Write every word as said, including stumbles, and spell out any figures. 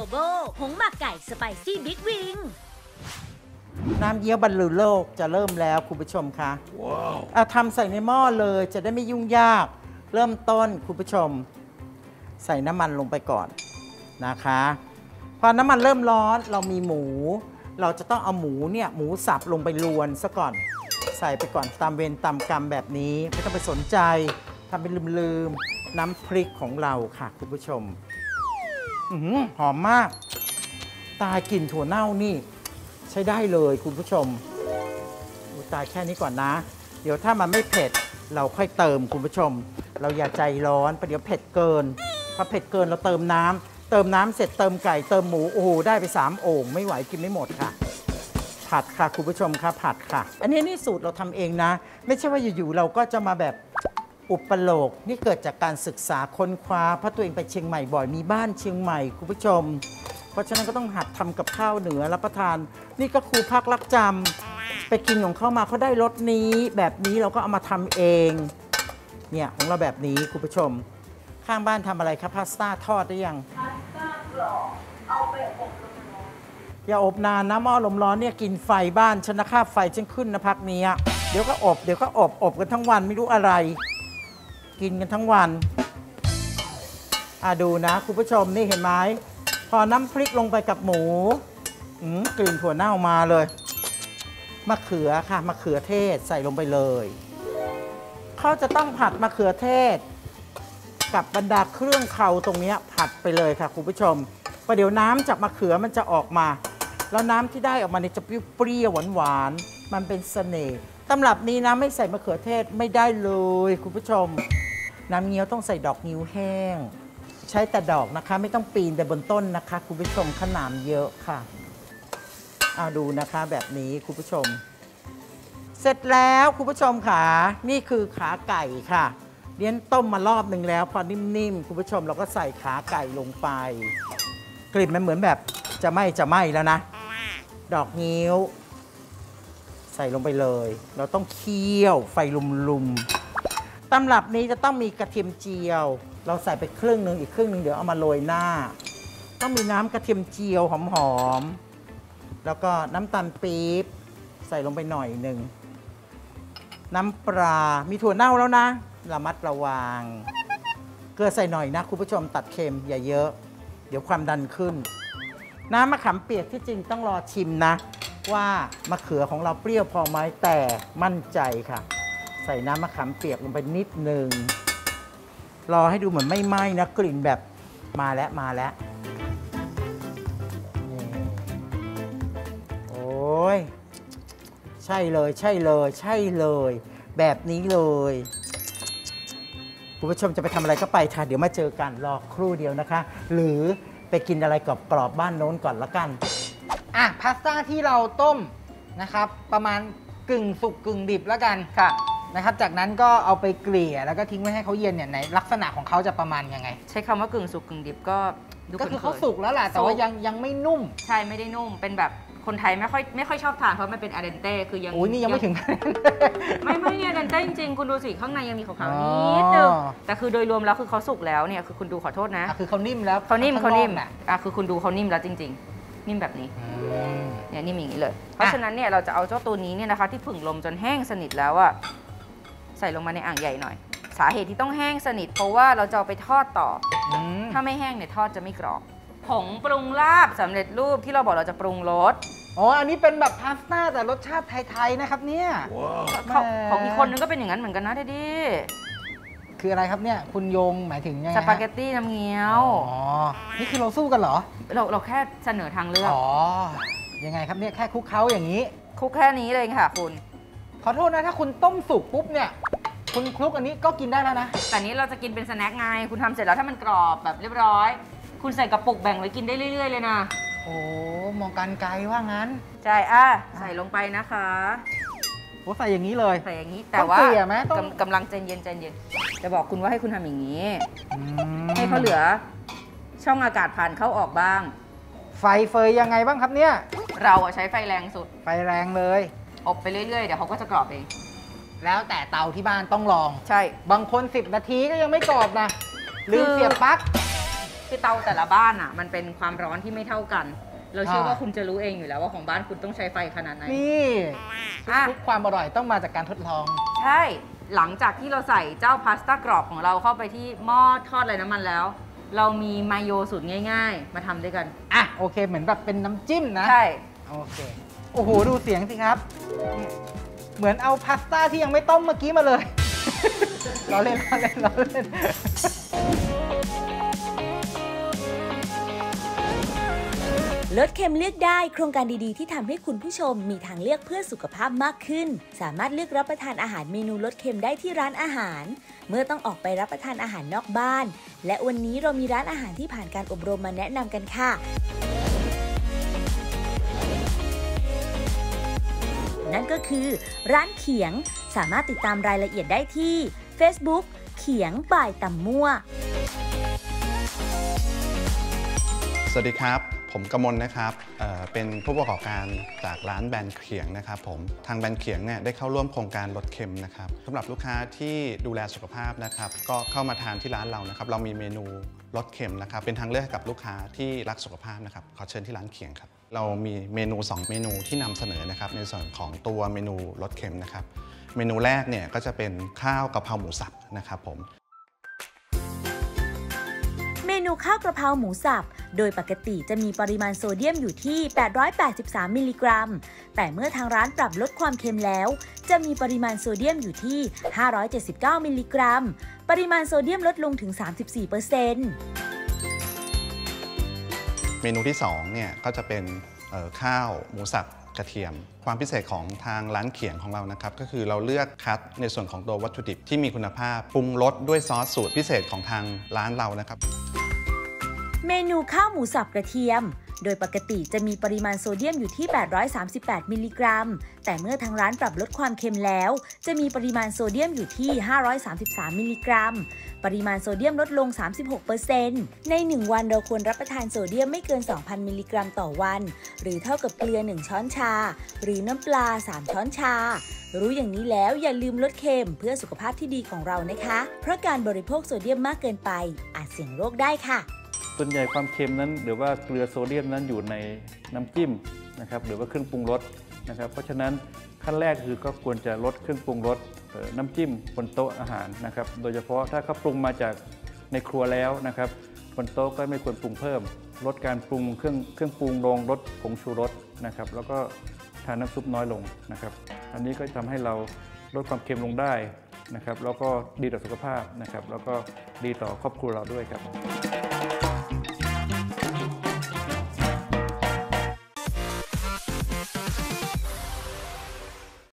โบผงหมักไก่สไปซี่บิ๊กวิงน้ำเยี่ยวบรรลือโลกจะเริ่มแล้วคุณผู้ชมคะว้าวเอาทำใส่ในหม้อเลยจะได้ไม่ยุ่งยากเริ่มต้นคุณผู้ชมใส่น้ำมันลงไปก่อนนะคะพอน้ำมันเริ่มร้อนเรามีหมูเราจะต้องเอาหมูเนี่ยหมูสับลงไปลวนซะก่อนใส่ไปก่อนตามเวรตามกรรมแบบนี้ไม่ต้องไปสนใจทำเป็นลืมๆน้ำพริกของเราค่ะคุณผู้ชมอื้อหือหอมมากตายกลิ่นถั่วเน่านี่ใช้ได้เลยคุณผู้ชมตายแค่นี้ก่อนนะเดี๋ยวถ้ามันไม่เผ็ดเราค่อยเติมคุณผู้ชมเราอย่าใจร้อนประเดี๋ยวเผ็ดเกินพอเผ็ดเกินเราเติมน้ำเติมน้ำเสร็จเติมไก่เติมหมูโอ้โหได้ไปสามโอ่งไม่ไหวกินไม่หมดค่ะผัดค่ะคุณผู้ชมค่ะผัดค่ะอันนี้นี่สูตรเราทำเองนะไม่ใช่ว่าอยู่ๆเราก็จะมาแบบอุปโลกนี่เกิดจากการศึกษาค้นคว้าเพราะตัวเองไปเชียงใหม่บ่อยมีบ้านเชียงใหม่คุณผู้ชมเพราะฉะนั้นก็ต้องหัดทำกับข้าวเหนือรับประทานนี่ก็ครูพักรักจำไปกินของเขามาเขาได้รสนี้แบบนี้เราก็เอามาทำเองเนี่ยของเราแบบนี้คุณผู้ชมข้างบ้านทำอะไรครับพาสต้าทอดได้ยังพาสต้ากรอบเอาไปอบลมร้อนอย่าอบนานนะหม้อลมร้อนเนี่ยกินไฟบ้านฉันนะค่าไฟฉันขึ้นนะพักนี้เดี๋ยวก็อบเดี๋ยวก็อบอบกันทั้งวันไม่รู้อะไรกินกันทั้งวันอ่ะดูนะคุณผู้ชมนี่เห็นไหมพอน้ำพริกลงไปกับหมูกลิ่นถั่วเน่ามาเลยมะเขือค่ะมะเขือเทศใส่ลงไปเลยเขาจะต้องผัดมะเขือเทศกับบรรดาเครื่องเคราตรงนี้ผัดไปเลยค่ะคุณผู้ชมประเดี๋ยวน้ำจากมะเขือมันจะออกมาแล้วน้ำที่ได้ออกมาเนี่ยจะเปรี้ยวหวานๆมันเป็นเสน่ห์ตำรับนี้นะไม่ใส่มะเขือเทศไม่ได้เลยคุณผู้ชมน้ำเงี้ยวต้องใส่ดอกนิ้วแห้งใช้แต่ดอกนะคะไม่ต้องปีนแต่บนต้นนะคะคุณผู้ชมขนามเยอะค่ะเอาดูนะคะแบบนี้คุณผู้ชมเสร็จแล้วคุณผู้ชมค่ะนี่คือขาไก่ค่ะเลี้ยนต้มมารอบหนึ่งแล้วพอนิ่มๆคุณผู้ชมเราก็ใส่ขาไก่ลงไปกลิ่นมันเหมือนแบบจะไหม้จะไหม้แล้วนะดอกนิ้วใส่ลงไปเลยเราต้องเคี่ยวไฟลุมๆตำรับนี้จะต้องมีกระเทียมเจียวเราใส่ไปครึ่งหนึ่งอีกครึ่งหนึ่งเดี๋ยวเอามาโรยหน้าต้องมีน้ำกระเทียมเจียวหอมๆแล้วก็น้ำตาลปี๊บใส่ลงไปหน่อยหนึ่งน้ำปลามีถั่วเน่าแล้วนะระมัดระวังเกลือใส่หน่อยนะคุณผู้ชมตัดเค็มอย่าเยอะเดี๋ยวความดันขึ้นน้ำมะขามเปียกที่จริงต้องรอชิมนะว่ามะเขือของเราเปรี้ยวพอไหมแต่มั่นใจค่ะใส่น้ำมะขามเปียกลงไปนิดหนึ่งรอให้ดูเหมือนไม่ไหม้นะกลิ่นแบบมาแล้วมาแล้วโอ้ยใช่เลยใช่เลยใช่เลยแบบนี้เลยคุณผู้ชมจะไปทำอะไรก็ไปค่ะเดี๋ยวมาเจอกันรอครู่เดียวนะคะหรือไปกินอะไรกรอบๆบ้านโน้นก่อนละกันอ่ะพาสต้าที่เราต้มนะครับประมาณกึ่งสุกกึ่งดิบแล้วกันค่ะนะครับจากนั้นก็เอาไปเกลี่ยแล้วก็ทิ้งไว้ให้เขาเย็นเนี่ยในลักษณะของเขาจะประมาณยังไงใช้คำว่ากึ่งสุกกึ่งดิบก็ก็คือเขาสุกแล้วแหละแต่ว่ายังยังไม่นุ่มใช่ไม่ได้นุ่มเป็นแบบคนไทยไม่ค่อยไม่ค่อยชอบทานเพราะมันเป็นอาเดนเต้คือยังโอ้ยนี่ยังไม่ถึงไม่ไม่เนี่ยอาเดนเต้จริงๆคุณดูสิข้างในยังมีขาวๆนิดนึงแต่คือโดยรวมแล้วคือเขาสุกแล้วเนี่ยคือคุณดูขอโทษนะคือเขานิ่มแล้วเขานิ่มเขานิ่มอ่ะคือคุณดูเขานิ่มแล้วจริงๆนิ่มแบบนี้เนี่ยนิ่มอย่างนี้เลยเพราะฉะนั้นเนี่ยเราจะเอาเจ้าตัวนี้เนี่ยนะคะที่ผึ่งลมจนแห้งสนิทแล้วอะใส่ลงมาในอ่างใหญ่หน่อยสาเหตุที่ต้องแห้งสนิทเพราะว่าเราจะเอาไปทอดต่อถ้าไม่แห้งเนี่ยทอดจะไม่กรอบผงปรุงลาบสำเร็จรูปที่เราบอกเราจะปรุงรสอ๋ออันนี้เป็นแบบพาสต้าแต่รสชาติไทยๆนะครับเนี่ยของอีกคนนึงก็เป็นอย่างนั้นเหมือนกันนะเดดี้คืออะไรครับเนี่ยคุณโยงหมายถึงยังไงสปาเกตตี้น้ำเงี้ยวอ๋อนี่คือเราสู้กันเหรอเราเราแค่เสนอทางเลือกอ๋อยังไงครับเนี่ยแค่คลุกเคล้าอย่างนี้คลุกแค่นี้เลยค่ะคุณขอโทษนะถ้าคุณต้มสุกปุ๊บเนี่ยคุณคลุกอันนี้ก็กินได้แล้วนะแต่นี้เราจะกินเป็นสแน็คไงคุณทำเสร็จแล้วถ้ามันกรอบแบบเรียบร้อยคุณใส่กระปุกแบ่งไว้กินได้เรื่อยๆเลยนะโอ้มองการไกลว่างั้นใช่อ่ะใส่ลงไปนะคะโอ้ใส่อย่างนี้เลยใส่อย่างนี้แต่ว่าต้องกำลังใจเย็นใจเย็นจะบอกคุณว่าให้คุณทำอย่างนี้ให้เขาเหลือช่องอากาศผ่านเข้าออกบ้างไฟเฟยยังไงบ้างครับเนี่ยเราใช้ไฟแรงสุดไฟแรงเลยอบไปเรื่อยๆเดี๋ยวเขาก็จะกรอบเองแล้วแต่เตาที่บ้านต้องลองใช่บางคนสิบนาทีก็ยังไม่กรอบนะลืมเสียบปลั๊กคือเตาแต่ละบ้านอ่ะมันเป็นความร้อนที่ไม่เท่ากัน เราเชื่อว่าอ่าคุณจะรู้เองอยู่แล้วว่าของบ้านคุณต้องใช้ไฟขนาดไหนนี่อ่ะทุกความอร่อยต้องมาจากการทดลองใช่หลังจากที่เราใส่เจ้าพาสต้ากรอบของเราเข้าไปที่หม้อทอดไร้น้ำมันแล้ว เรามีมายโยสูตรง่ายๆ มาทำด้วยกันอ่ะโอเคเหมือนแบบเป็นน้ำจิ้มนะใช่โอเค โอ้โห ดูเสียงสิครับ เหมือนเอาพาสต้าที่ยังไม่ต้มเมื่อกี้มาเลย เราเล่นเราเล่นเราเล่นลดเค็มเลือกได้โครงการดีๆที่ทำให้คุณผู้ชมมีทางเลือกเพื่อสุขภาพมากขึ้น สามารถเลือกรับประทานอาหารเมนูลดเค็มได้ที่ร้านอาหาร เมื่อต้องออกไปรับประทานอาหารนอกบ้าน และวันนี้เรามีร้านอาหารที่ผ่านการอบรมมาแนะนำกันค่ะ นั่นก็คือร้านเขียงสามารถติดตามรายละเอียดได้ที่ Facebook เขียงบ่ายตำมั่วสวัสดีครับผมกมลนะครับเอ่อเป็นผู้ประกอบการจากร้านแบรนด์เขียงนะครับผมทางแบรนด์เขียงเนี่ยได้เข้าร่วมโครงการลดเค็มนะครับสำหรับลูกค้าที่ดูแลสุขภาพนะครับก็เข้ามาทานที่ร้านเรานะครับเรามีเมนูลดเค็มนะครับเป็นทางเลือกให้กับลูกค้าที่รักสุขภาพนะครับขอเชิญที่ร้านเขียงครับเรามีเมนูสองเมนูที่นำเสนอนะครับในส่วนของตัวเมนูลดเค็มนะครับเมนูแรกเนี่ยก็จะเป็นข้าวกะเพราหมูสับนะครับผมเมนูข้าวกระเพราหมูสับโดยปกติจะมีปริมาณโซเดียมอยู่ที่ แปดร้อยแปดสิบสาม มิลลิกรัม แต่เมื่อทางร้านปรับลดความเค็มแล้ว จะมีปริมาณโซเดียมอยู่ที่ ห้าร้อยเจ็ดสิบเก้า มิลลิกรัม ปริมาณโซเดียมลดลงถึง สามสิบสี่เปอร์เซ็นต์เมนูที่สองเนี่ยก็จะเป็นข้าวหมูสับกระเทียมความพิเศษของทางร้านเขียงของเรานะครับก็คือเราเลือกคัดในส่วนของตัววัตถุดิบที่มีคุณภาพปรุงรสด้วยซอสสูตรพิเศษของทางร้านเรานะครับเมนูข้าวหมูสับกระเทียมโดยปกติจะมีปริมาณโซเดียมอยู่ที่ แปดร้อยสามสิบแปด มิลลิกรัม แต่เมื่อทางร้านปรับลดความเค็มแล้วจะมีปริมาณโซเดียมอยู่ที่ ห้าร้อยสามสิบสาม มิลลิกรัม ปริมาณโซเดียมลดลง สามสิบหกเปอร์เซ็นต์ ในหนึ่งวันเราควรรับประทานโซเดียมไม่เกิน สองพัน มิลลิกรัมต่อวันหรือเท่ากับเกลือหนึ่งช้อนชาหรือน้ำปลาสามช้อนชารู้อย่างนี้แล้วอย่าลืมลดเค็มเพื่อสุขภาพที่ดีของเรานะคะเพราะการบริโภคโซเดียมมากเกินไปอาจเสี่ยงโรคได้ค่ะส่วนใหญ่ความเค็มนั้นหรือว่าเกลือโซเดียมนั้นอยู่ในน้ำจิ้มนะครับหรือว่าเครื่องปรุงรสนะครับเพราะฉะนั้นขั้นแรกคือก็ควรจะลดเครื่องปรุงรสน้ำจิ้มบนโต๊ะอาหารนะครับโดยเฉพาะถ้าเขาปรุงมาจากในครัวแล้วนะครับบนโต๊ะก็ไม่ควรปรุงเพิ่มลดการปรุงเครื่องเครื่องปรุงลงลดผงชูรสนะครับแล้วก็ทานน้ำซุปน้อยลงนะครับอันนี้ก็ทำให้เราลดความเค็มลงได้นะครับแล้วก็ดีต่อสุขภาพนะครับแล้วก็ดีต่อครอบครัวเราด้วยครับ